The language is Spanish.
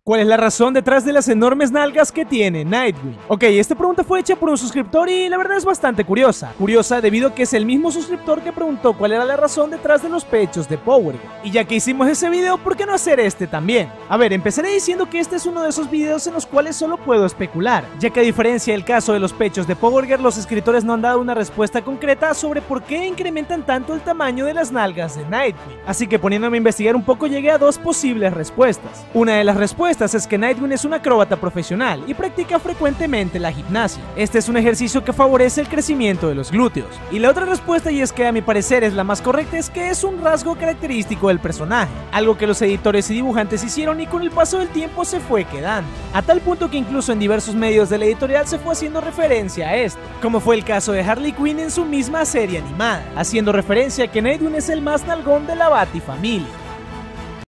¿Cuál es la razón detrás de las enormes nalgas que tiene Nightwing? Ok, esta pregunta fue hecha por un suscriptor y la verdad es bastante curiosa. Curiosa debido a que es el mismo suscriptor que preguntó cuál era la razón detrás de los pechos de Power Girl. Y ya que hicimos ese video, ¿por qué no hacer este también? A ver, empezaré diciendo que este es uno de esos videos en los cuales solo puedo especular, ya que a diferencia del caso de los pechos de Power Girl, los escritores no han dado una respuesta concreta sobre por qué incrementan tanto el tamaño de las nalgas de Nightwing. Así que poniéndome a investigar un poco llegué a dos posibles respuestas. Una de las respuestas es que Nightwing es un acróbata profesional y practica frecuentemente la gimnasia. Este es un ejercicio que favorece el crecimiento de los glúteos. Y la otra respuesta, y es que a mi parecer es la más correcta, es que es un rasgo característico del personaje, algo que los editores y dibujantes hicieron y con el paso del tiempo se fue quedando, a tal punto que incluso en diversos medios de la editorial se fue haciendo referencia a esto, como fue el caso de Harley Quinn en su misma serie animada, haciendo referencia a que Nightwing es el más nalgón de la Batifamilia.